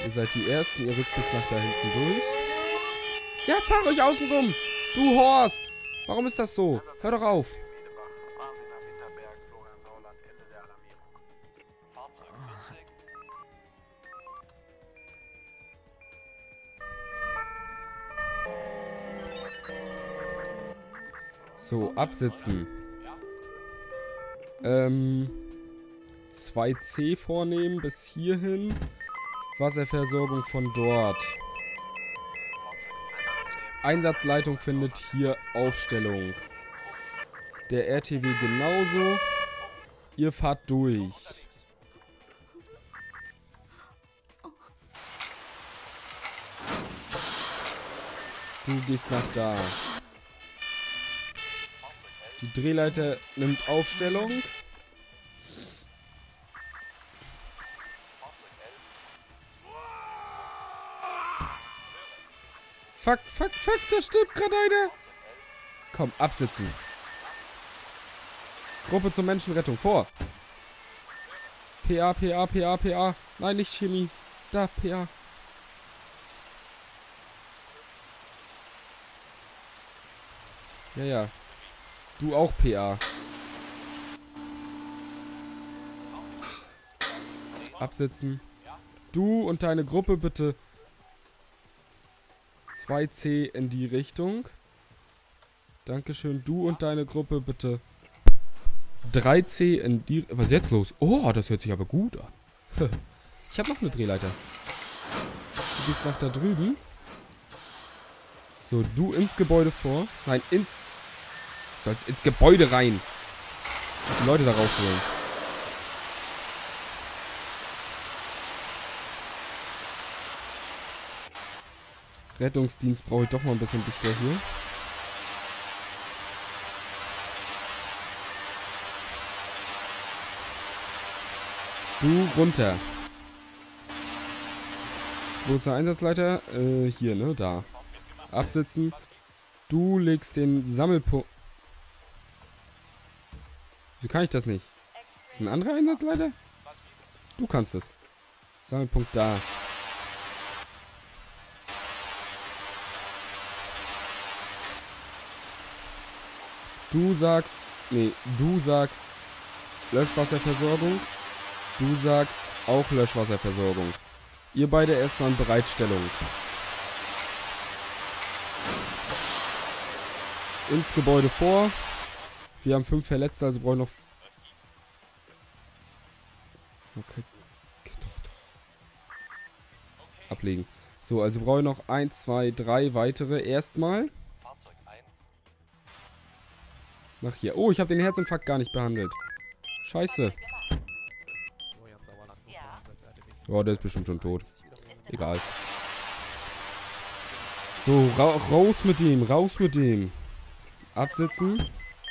Ihr seid die Ersten, ihr rückt bis nach da hinten durch. Ja, fahrt euch außen rum! Du Horst! Warum ist das so? Hör doch auf! So, absitzen. 2C vornehmen bis hierhin. Wasserversorgung von dort. Einsatzleitung findet hier Aufstellung. Der RTW genauso. Ihr fahrt durch. Du gehst nach da. Die Drehleiter nimmt Aufstellung. Fuck, fuck, fuck, da stirbt gerade einer. Komm, absitzen. Gruppe zur Menschenrettung, vor. PA, PA, PA, PA. Nein, nicht Chemie. Da, PA. Ja, ja. Du auch, PA. Absitzen. Du und deine Gruppe bitte 2C in die Richtung. Dankeschön. Du und deine Gruppe bitte 3C in die... Was ist jetzt los? Oh, das hört sich aber gut an. Ich habe noch eine Drehleiter. Du gehst nach da drüben. So, du ins Gebäude vor. Nein, ins... Du sollst ins Gebäude rein. Die Leute da rausholen. Rettungsdienst brauche ich doch mal ein bisschen dichter hier. Du runter. Wo ist der Einsatzleiter? Hier, ne? Da. Absitzen. Du legst den Sammelpunkt... Wie kann ich das nicht? Ist ein anderer Einsatzleiter? Du kannst es. Sammelpunkt da. Du sagst... Nee, du sagst Löschwasserversorgung. Du sagst auch Löschwasserversorgung. Ihr beide erstmal in Bereitstellung. Ins Gebäude vor. Wir haben 5 Verletzte, also brauchen noch... Okay. Ablegen. So, also brauche ich noch 1, 2, 3 weitere. Erstmal. Nach hier. Oh, ich habe den Herzinfarkt gar nicht behandelt. Scheiße. Oh, der ist bestimmt schon tot. Egal. So, raus mit dem. Raus mit dem. Absitzen.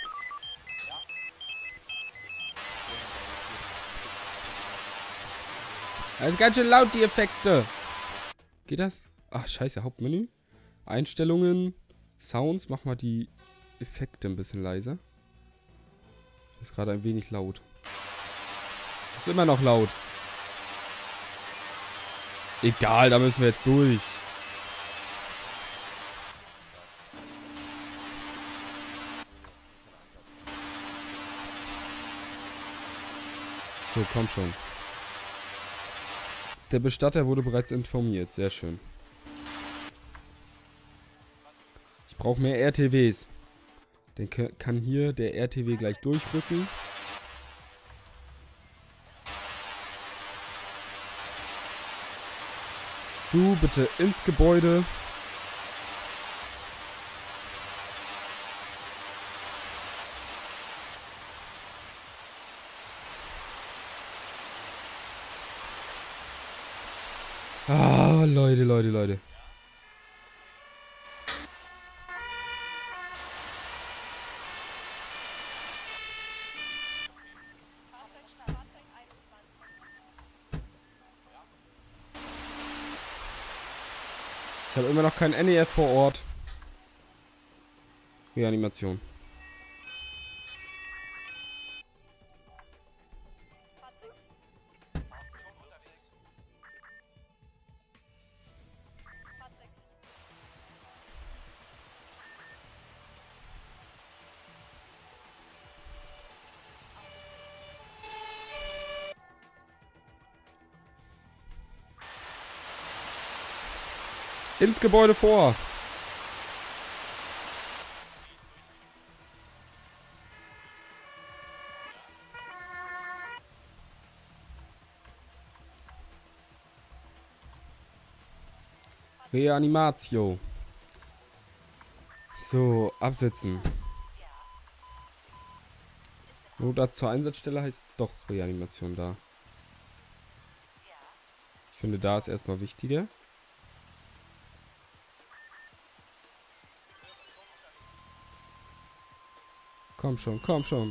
Das ist ganz schön laut, die Effekte. Geht das? Ach, scheiße, Hauptmenü. Einstellungen. Sounds. Mach mal die Effekte ein bisschen leiser. Ist gerade ein wenig laut. Es ist immer noch laut. Egal, da müssen wir jetzt durch. So, komm schon. Der Bestatter wurde bereits informiert. Sehr schön. Ich brauche mehr RTWs. Dann kann hier der RTW gleich durchrücken. Du bitte ins Gebäude. Ah, Leute, Leute, Leute. Ich habe immer noch kein NEF vor Ort. Reanimation. Ins Gebäude vor. Reanimatio. So, absetzen. Notarzt zur Einsatzstelle heißt doch Reanimation da. Ich finde, da ist erstmal wichtiger. Komm schon, komm schon.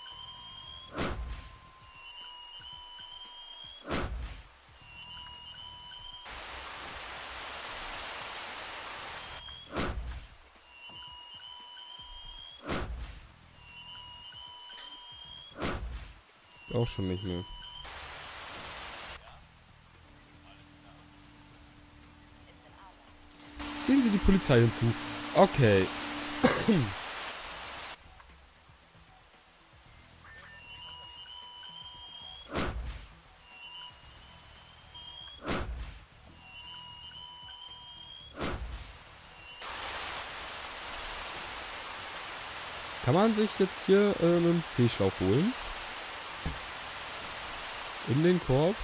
Auch schon nicht mehr. Sehen Sie die Polizei hinzu. Okay. Kann man sich jetzt hier einen C-Schlauch holen? In den Korb?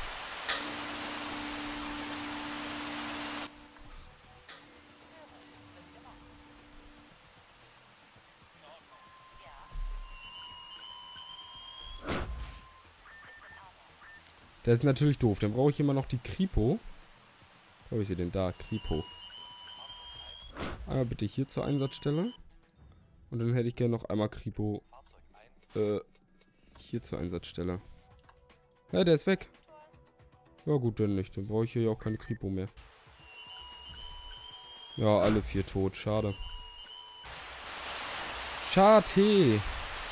Das ist natürlich doof. Dann brauche ich immer noch die Kripo. Wo habe ich sie denn da? Kripo. Einmal bitte hier zur Einsatzstelle. Und dann hätte ich gerne noch einmal Kripo hier zur Einsatzstelle. Ja, der ist weg. Ja gut, dann nicht. Dann brauche ich hier ja auch keine Kripo mehr. Ja, alle 4 tot. Schade. Schade.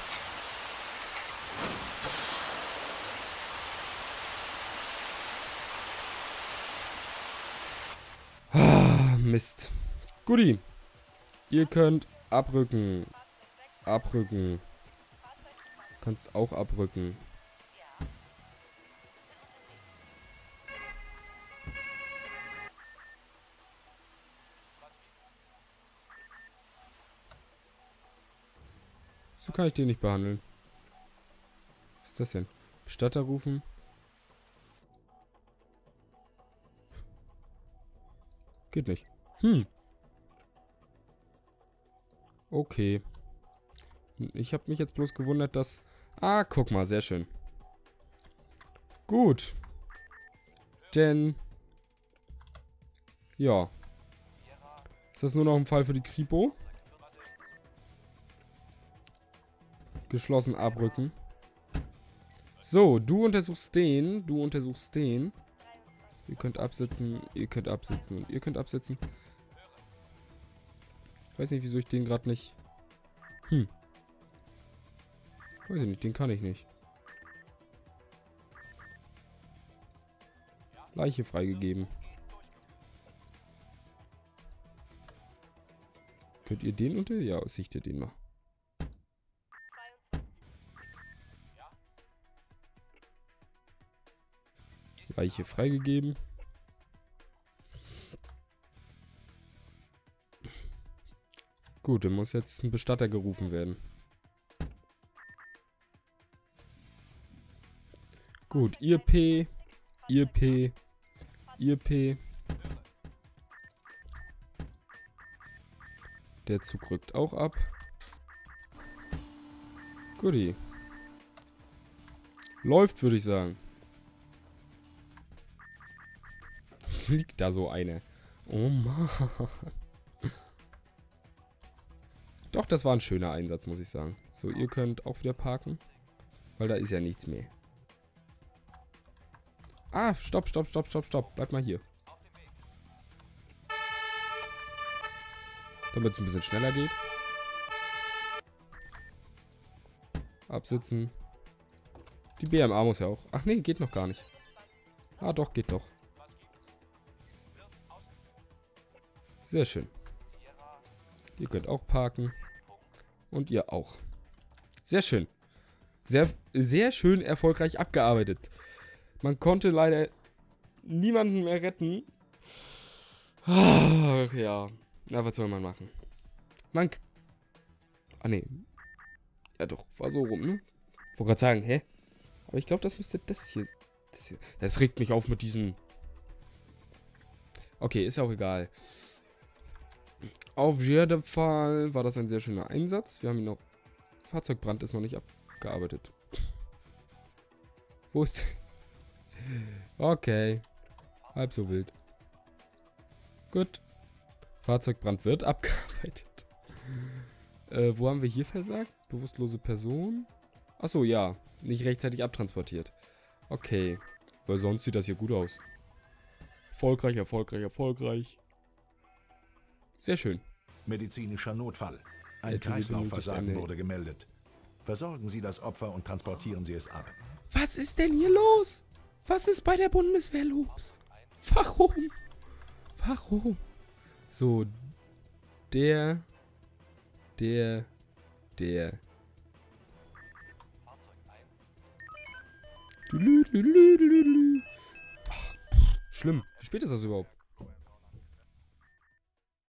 Ah, Mist. Guti. Ihr könnt abrücken. Abrücken. Kannst auch abrücken. So kann ich den nicht behandeln. Was ist das denn? Bestatter rufen. Geht nicht. Okay. Ich habe mich jetzt bloß gewundert, dass... Ah, guck mal, sehr schön. Gut. Denn... Ja. Ist das nur noch ein Fall für die Kripo? Geschlossen abrücken. So, du untersuchst den. Du untersuchst den. Ihr könnt absetzen. Ihr könnt absetzen. Und ihr könnt absetzen. Ich weiß nicht, wieso ich den gerade nicht... Weiß ich nicht, den kann ich nicht. Leiche freigegeben. Könnt ihr den unter... Ja, sichtet den mal. Leiche freigegeben. Gut, dann muss jetzt ein Bestatter gerufen werden. Gut, ihr P. Ihr P. Ihr P. Der Zug rückt auch ab. Guti. Läuft, würde ich sagen. Liegt da so eine. Oh Mann. Doch, das war ein schöner Einsatz, muss ich sagen. So, ihr könnt auch wieder parken. Weil da ist ja nichts mehr. Ah, stopp, stopp, stopp, stopp, stopp. Bleib mal hier. Damit es ein bisschen schneller geht. Absitzen. Die BMA muss ja auch... Ach nee, geht noch gar nicht. Ah doch, geht doch. Sehr schön. Ihr könnt auch parken. Und ihr auch. Sehr schön. Sehr, sehr schön erfolgreich abgearbeitet. Man konnte leider niemanden mehr retten. Ach ja. Na, was soll man machen? Ah, nee. Ja doch, war so rum, ne? Wollte gerade sagen, hä? Aber ich glaube, das müsste das hier... Das regt mich auf mit diesem... Okay, ist ja auch egal. Auf jeden Fall war das ein sehr schöner Einsatz. Wir haben ihn noch... Fahrzeugbrand ist noch nicht abgearbeitet. Wo ist... Okay. Halb so wild. Gut. Fahrzeugbrand wird abgearbeitet. Wo haben wir hier versagt? Bewusstlose Person. Achso, ja. Nicht rechtzeitig abtransportiert. Okay. Weil sonst sieht das hier gut aus. Erfolgreich, erfolgreich, erfolgreich. Sehr schön. Medizinischer Notfall. Ein LTW Kreislaufversagen benötigt eine- wurde gemeldet. Versorgen Sie das Opfer und transportieren Sie es ab. Was ist denn hier los? Was ist bei der Bundeswehr los? Warum? Warum? So. Der. Ach, schlimm. Wie spät ist das überhaupt?